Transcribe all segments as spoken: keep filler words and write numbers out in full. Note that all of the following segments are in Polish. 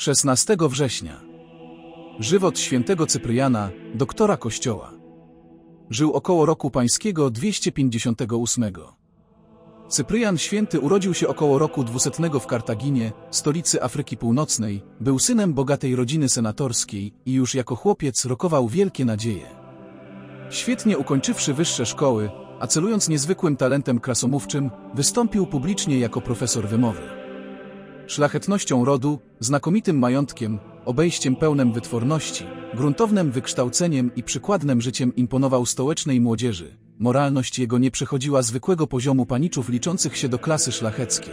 szesnastego września. Żywot świętego Cypriana, doktora Kościoła. Żył około roku pańskiego dwieście pięćdziesiątego ósmego. Cyprian Święty urodził się około roku dwusetnego w Kartaginie, stolicy Afryki Północnej, był synem bogatej rodziny senatorskiej i już jako chłopiec rokował wielkie nadzieje. Świetnie ukończywszy wyższe szkoły, a celując niezwykłym talentem krasomówczym, wystąpił publicznie jako profesor wymowy. Szlachetnością rodu, znakomitym majątkiem, obejściem pełnym wytworności, gruntownym wykształceniem i przykładnym życiem imponował stołecznej młodzieży. Moralność jego nie przechodziła zwykłego poziomu paniczów liczących się do klasy szlacheckiej.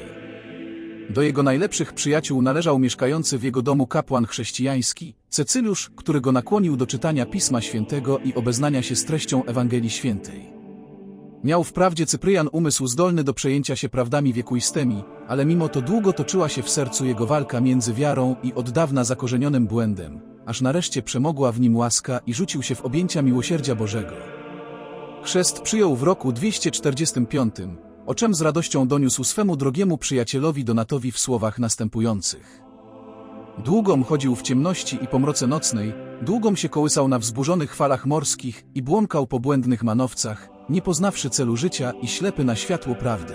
Do jego najlepszych przyjaciół należał mieszkający w jego domu kapłan chrześcijański, Cecyliusz, który go nakłonił do czytania Pisma Świętego i obeznania się z treścią Ewangelii Świętej. Miał wprawdzie Cyprian umysł zdolny do przejęcia się prawdami wiekuistymi, ale mimo to długo toczyła się w sercu jego walka między wiarą i od dawna zakorzenionym błędem, aż nareszcie przemogła w nim łaska i rzucił się w objęcia miłosierdzia Bożego. Chrzest przyjął w roku dwieście czterdziestym piątym, o czym z radością doniósł swemu drogiemu przyjacielowi Donatowi w słowach następujących. Długom chodził w ciemności i pomroce nocnej, długom się kołysał na wzburzonych falach morskich i błąkał po błędnych manowcach, nie poznawszy celu życia i ślepy na światło prawdy.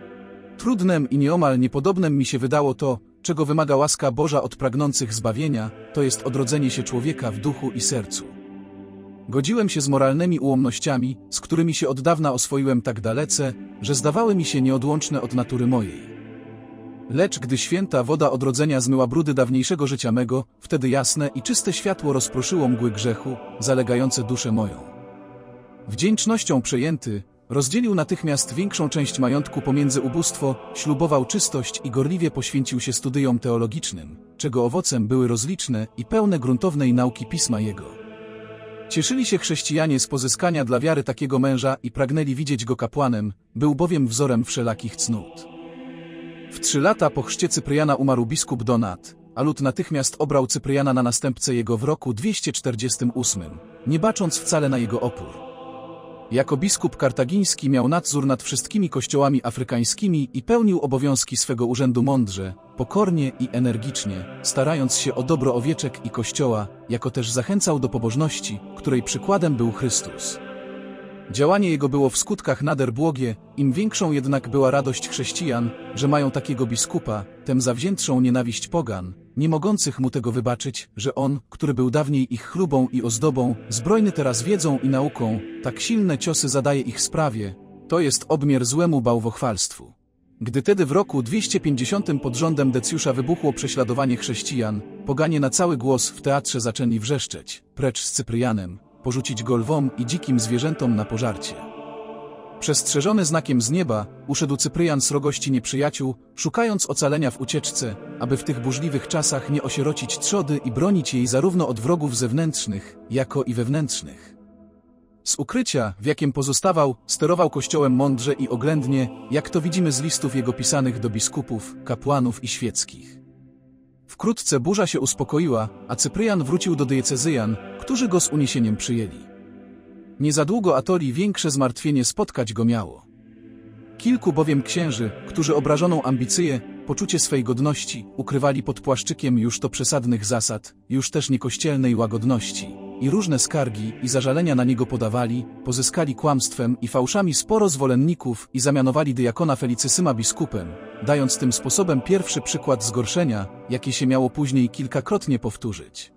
Trudnem i nieomal niepodobnem mi się wydało to, czego wymaga łaska Boża od pragnących zbawienia, to jest odrodzenie się człowieka w duchu i sercu. Godziłem się z moralnymi ułomnościami, z którymi się od dawna oswoiłem tak dalece, że zdawały mi się nieodłączne od natury mojej. Lecz gdy święta woda odrodzenia zmyła brudy dawniejszego życia mego, wtedy jasne i czyste światło rozproszyło mgły grzechu, zalegające duszę moją. Wdzięcznością przejęty, rozdzielił natychmiast większą część majątku pomiędzy ubóstwo, ślubował czystość i gorliwie poświęcił się studiom teologicznym, czego owocem były rozliczne i pełne gruntownej nauki Pisma Jego. Cieszyli się chrześcijanie z pozyskania dla wiary takiego męża i pragnęli widzieć go kapłanem, był bowiem wzorem wszelakich cnót. W trzy lata po chrzcie Cypriana umarł biskup Donat, a lud natychmiast obrał Cypriana na następcę jego w roku dwieście czterdziestym ósmym, nie bacząc wcale na jego opór. Jako biskup kartagiński miał nadzór nad wszystkimi kościołami afrykańskimi i pełnił obowiązki swego urzędu mądrze, pokornie i energicznie, starając się o dobro owieczek i kościoła, jako też zachęcał do pobożności, której przykładem był Chrystus. Działanie jego było w skutkach nader błogie, im większą jednak była radość chrześcijan, że mają takiego biskupa, tem zawziętszą nienawiść pogan, nie mogących mu tego wybaczyć, że on, który był dawniej ich chlubą i ozdobą, zbrojny teraz wiedzą i nauką, tak silne ciosy zadaje ich sprawie, to jest obmiar złemu bałwochwalstwu. Gdy tedy w roku dwieście pięćdziesiątym pod rządem Decjusza wybuchło prześladowanie chrześcijan, poganie na cały głos w teatrze zaczęli wrzeszczeć, precz z Cyprianem, porzucić go lwom i dzikim zwierzętom na pożarcie. Przestrzeżony znakiem z nieba, uszedł Cyprian srogości nieprzyjaciół, szukając ocalenia w ucieczce, aby w tych burzliwych czasach nie osierocić trzody i bronić jej zarówno od wrogów zewnętrznych, jako i wewnętrznych. Z ukrycia, w jakim pozostawał, sterował kościołem mądrze i oględnie, jak to widzimy z listów jego pisanych do biskupów, kapłanów i świeckich. Wkrótce burza się uspokoiła, a Cyprian wrócił do diecezyjan, którzy go z uniesieniem przyjęli. Niezadługo Atoli większe zmartwienie spotkać go miało. Kilku bowiem księży, którzy obrażoną ambicję, poczucie swej godności, ukrywali pod płaszczykiem już to przesadnych zasad, już też niekościelnej łagodności, i różne skargi i zażalenia na niego podawali, pozyskali kłamstwem i fałszami sporo zwolenników i zamianowali diakona Felicysyma biskupem, dając tym sposobem pierwszy przykład zgorszenia, jakie się miało później kilkakrotnie powtórzyć.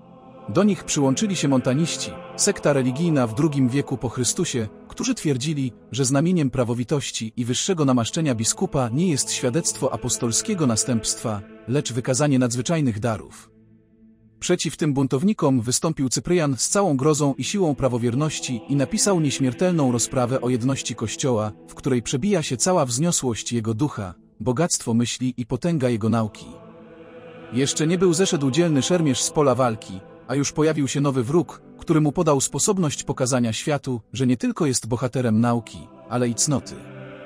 Do nich przyłączyli się montaniści, sekta religijna w drugim wieku po Chrystusie, którzy twierdzili, że znamieniem prawowitości i wyższego namaszczenia biskupa nie jest świadectwo apostolskiego następstwa, lecz wykazanie nadzwyczajnych darów. Przeciw tym buntownikom wystąpił Cyprian z całą grozą i siłą prawowierności i napisał nieśmiertelną rozprawę o jedności Kościoła, w której przebija się cała wzniosłość jego ducha, bogactwo myśli i potęga jego nauki. Jeszcze nie był zeszedł dzielny szermierz z pola walki, a już pojawił się nowy wróg, który mu podał sposobność pokazania światu, że nie tylko jest bohaterem nauki, ale i cnoty.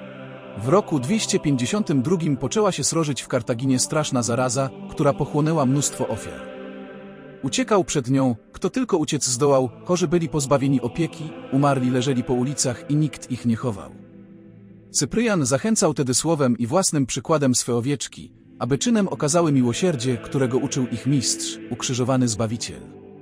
W roku dwieście pięćdziesiątym drugim poczęła się srożyć w Kartaginie straszna zaraza, która pochłonęła mnóstwo ofiar. Uciekał przed nią, kto tylko uciec zdołał, chorzy byli pozbawieni opieki, umarli leżeli po ulicach i nikt ich nie chował. Cyprian zachęcał tedy słowem i własnym przykładem swe owieczki, aby czynem okazały miłosierdzie, którego uczył ich mistrz, ukrzyżowany Zbawiciel.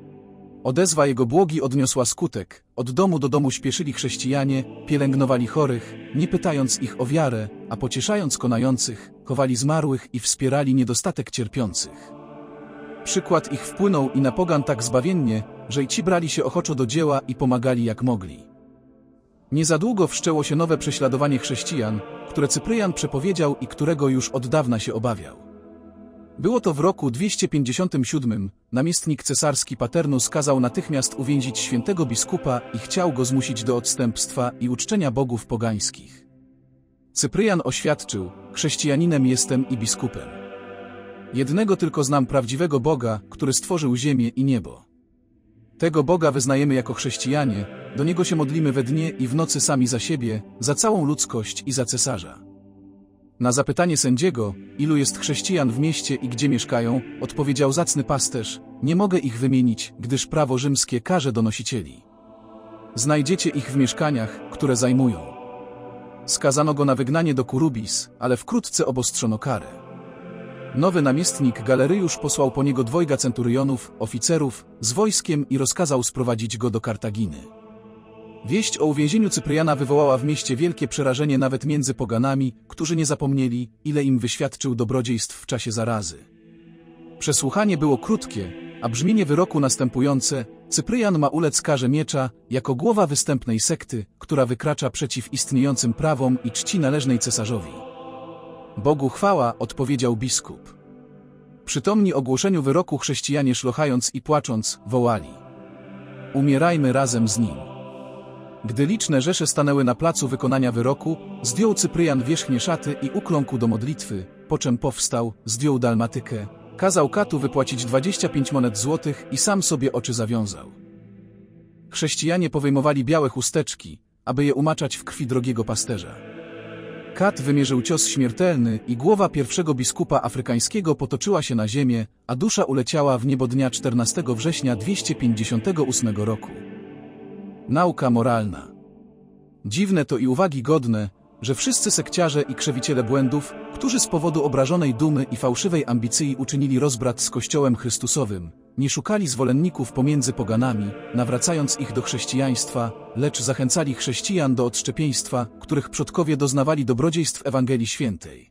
Odezwa jego błogi odniosła skutek, od domu do domu śpieszyli chrześcijanie, pielęgnowali chorych, nie pytając ich o wiarę, a pocieszając konających, chowali zmarłych i wspierali niedostatek cierpiących. Przykład ich wpłynął i na pogan tak zbawiennie, że i ci brali się ochoczo do dzieła i pomagali jak mogli. Niezadługo wszczęło się nowe prześladowanie chrześcijan, które Cyprian przepowiedział i którego już od dawna się obawiał. Było to w roku dwieście pięćdziesiątym siódmym, namiestnik cesarski Paternus kazał natychmiast uwięzić świętego biskupa i chciał go zmusić do odstępstwa i uczczenia bogów pogańskich. Cyprian oświadczył: chrześcijaninem jestem i biskupem. Jednego tylko znam prawdziwego Boga, który stworzył ziemię i niebo. Tego Boga wyznajemy jako chrześcijanie, do Niego się modlimy we dnie i w nocy sami za siebie, za całą ludzkość i za cesarza. Na zapytanie sędziego, ilu jest chrześcijan w mieście i gdzie mieszkają, odpowiedział zacny pasterz: nie mogę ich wymienić, gdyż prawo rzymskie karze donosicieli. Znajdziecie ich w mieszkaniach, które zajmują. Skazano go na wygnanie do Kurubis, ale wkrótce obostrzono karę. Nowy namiestnik Galeryjusz posłał po niego dwojga centurionów, oficerów, z wojskiem i rozkazał sprowadzić go do Kartaginy. Wieść o uwięzieniu Cypriana wywołała w mieście wielkie przerażenie nawet między poganami, którzy nie zapomnieli, ile im wyświadczył dobrodziejstw w czasie zarazy. Przesłuchanie było krótkie, a brzmienie wyroku następujące: Cyprian ma ulec karze miecza, jako głowa występnej sekty, która wykracza przeciw istniejącym prawom i czci należnej cesarzowi. Bogu chwała, odpowiedział biskup. Przytomni ogłoszeniu wyroku chrześcijanie szlochając i płacząc, wołali: umierajmy razem z nim. Gdy liczne rzesze stanęły na placu wykonania wyroku, zdjął Cyprian wierzchnie szaty i ukląkł do modlitwy, po czym powstał, zdjął dalmatykę, kazał katu wypłacić dwadzieścia pięć monet złotych i sam sobie oczy zawiązał. Chrześcijanie powyjmowali białe chusteczki, aby je umaczać w krwi drogiego pasterza. Kat wymierzył cios śmiertelny i głowa pierwszego biskupa afrykańskiego potoczyła się na ziemię, a dusza uleciała w niebo dnia czternastego września dwieście pięćdziesiątego ósmego roku. Nauka moralna. Dziwne to i uwagi godne, że wszyscy sekciarze i krzewiciele błędów, którzy z powodu obrażonej dumy i fałszywej ambicji uczynili rozbrat z Kościołem Chrystusowym, nie szukali zwolenników pomiędzy poganami, nawracając ich do chrześcijaństwa, lecz zachęcali chrześcijan do odszczepieństwa, których przodkowie doznawali dobrodziejstw Ewangelii Świętej.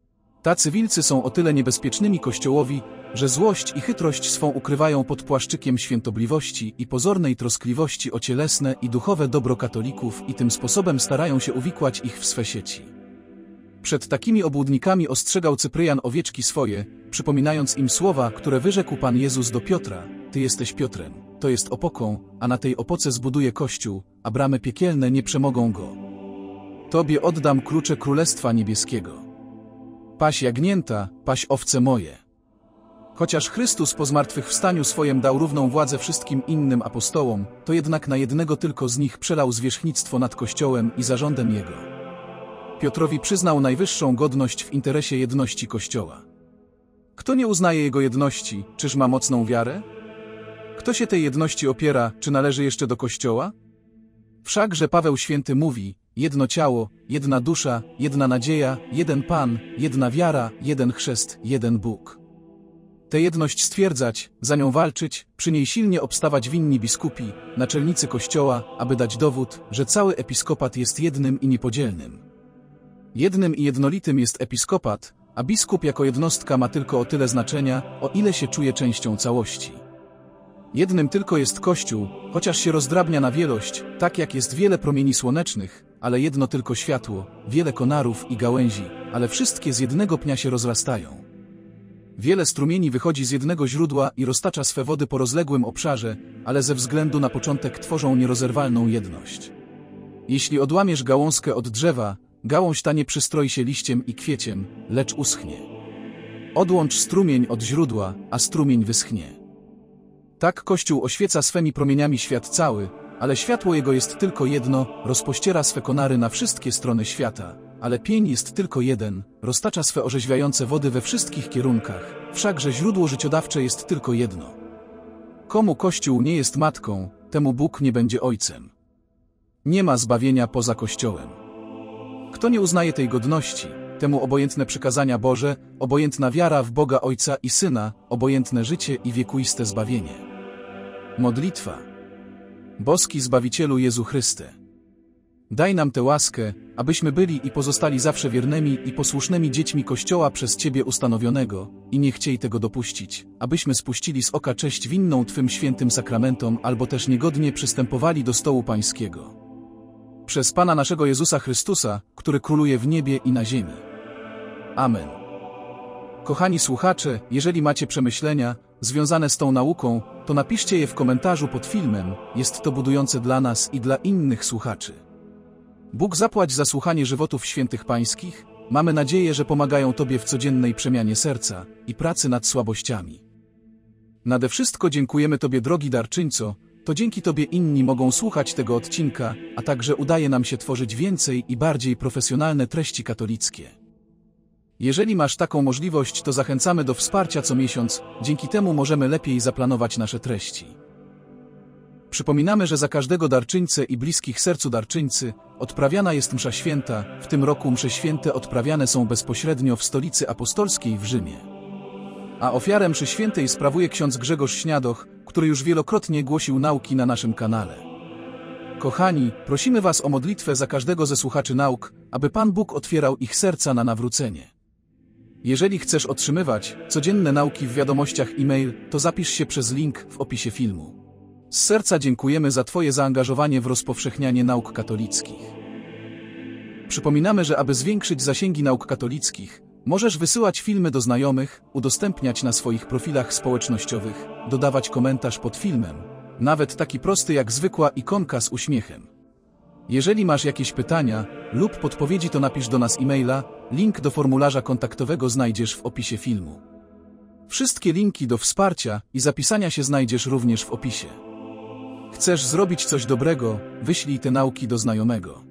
Tacy wilcy są o tyle niebezpiecznymi Kościołowi, że złość i chytrość swą ukrywają pod płaszczykiem świętobliwości i pozornej troskliwości o cielesne i duchowe dobro katolików i tym sposobem starają się uwikłać ich w swe sieci. Przed takimi obłudnikami ostrzegał Cyprian owieczki swoje, przypominając im słowa, które wyrzekł Pan Jezus do Piotra: Ty jesteś Piotrem, to jest opoką, a na tej opoce zbuduję Kościół, a bramy piekielne nie przemogą go. Tobie oddam klucze Królestwa Niebieskiego. Paś jagnięta, paś owce moje. Chociaż Chrystus po zmartwychwstaniu swojem dał równą władzę wszystkim innym apostołom, to jednak na jednego tylko z nich przelał zwierzchnictwo nad Kościołem i zarządem Jego. Piotrowi przyznał najwyższą godność w interesie jedności Kościoła. Kto nie uznaje Jego jedności, czyż ma mocną wiarę? Kto się tej jedności opiera, czy należy jeszcze do Kościoła? Wszakże Paweł Święty mówi: jedno ciało, jedna dusza, jedna nadzieja, jeden Pan, jedna wiara, jeden chrzest, jeden Bóg. Tę jedność stwierdzać, za nią walczyć, przy niej silnie obstawać winni biskupi, naczelnicy Kościoła, aby dać dowód, że cały episkopat jest jednym i niepodzielnym. Jednym i jednolitym jest episkopat, a biskup jako jednostka ma tylko o tyle znaczenia, o ile się czuje częścią całości. Jednym tylko jest Kościół, chociaż się rozdrabnia na wielość, tak jak jest wiele promieni słonecznych, ale jedno tylko światło, wiele konarów i gałęzi, ale wszystkie z jednego pnia się rozrastają. Wiele strumieni wychodzi z jednego źródła i roztacza swe wody po rozległym obszarze, ale ze względu na początek tworzą nierozerwalną jedność. Jeśli odłamiesz gałązkę od drzewa, gałąź ta nie przystroi się liściem i kwieciem, lecz uschnie. Odłącz strumień od źródła, a strumień wyschnie. Tak Kościół oświeca swemi promieniami świat cały, ale światło jego jest tylko jedno, rozpościera swe konary na wszystkie strony świata, ale pień jest tylko jeden, roztacza swe orzeźwiające wody we wszystkich kierunkach, wszakże źródło życiodawcze jest tylko jedno. Komu Kościół nie jest matką, temu Bóg nie będzie ojcem. Nie ma zbawienia poza Kościołem. Kto nie uznaje tej godności, temu obojętne przykazania Boże, obojętna wiara w Boga Ojca i Syna, obojętne życie i wiekuiste zbawienie. Modlitwa. Boski Zbawicielu Jezu Chryste, daj nam tę łaskę, abyśmy byli i pozostali zawsze wiernymi i posłusznymi dziećmi Kościoła przez Ciebie ustanowionego i nie chciej tego dopuścić, abyśmy spuścili z oka cześć winną Twym świętym sakramentom albo też niegodnie przystępowali do stołu Pańskiego. Przez Pana naszego Jezusa Chrystusa, który króluje w niebie i na ziemi. Amen. Kochani słuchacze, jeżeli macie przemyślenia związane z tą nauką, to napiszcie je w komentarzu pod filmem, jest to budujące dla nas i dla innych słuchaczy. Bóg zapłać za słuchanie żywotów świętych pańskich, mamy nadzieję, że pomagają Tobie w codziennej przemianie serca i pracy nad słabościami. Nade wszystko dziękujemy Tobie, drogi darczyńco, to dzięki Tobie inni mogą słuchać tego odcinka, a także udaje nam się tworzyć więcej i bardziej profesjonalne treści katolickie. Jeżeli masz taką możliwość, to zachęcamy do wsparcia co miesiąc, dzięki temu możemy lepiej zaplanować nasze treści. Przypominamy, że za każdego darczyńcę i bliskich sercu darczyńcy odprawiana jest msza święta, w tym roku msze święte odprawiane są bezpośrednio w Stolicy Apostolskiej w Rzymie. A ofiarę mszy świętej sprawuje ksiądz Grzegorz Śniadoch, który już wielokrotnie głosił nauki na naszym kanale. Kochani, prosimy Was o modlitwę za każdego ze słuchaczy nauk, aby Pan Bóg otwierał ich serca na nawrócenie. Jeżeli chcesz otrzymywać codzienne nauki w wiadomościach e-mail, to zapisz się przez link w opisie filmu. Z serca dziękujemy za Twoje zaangażowanie w rozpowszechnianie nauk katolickich. Przypominamy, że aby zwiększyć zasięgi nauk katolickich, możesz wysyłać filmy do znajomych, udostępniać na swoich profilach społecznościowych, dodawać komentarz pod filmem, nawet taki prosty jak zwykła ikonka z uśmiechem. Jeżeli masz jakieś pytania lub podpowiedzi, to napisz do nas e-maila, link do formularza kontaktowego znajdziesz w opisie filmu. Wszystkie linki do wsparcia i zapisania się znajdziesz również w opisie. Chcesz zrobić coś dobrego? Wyślij te nauki do znajomego.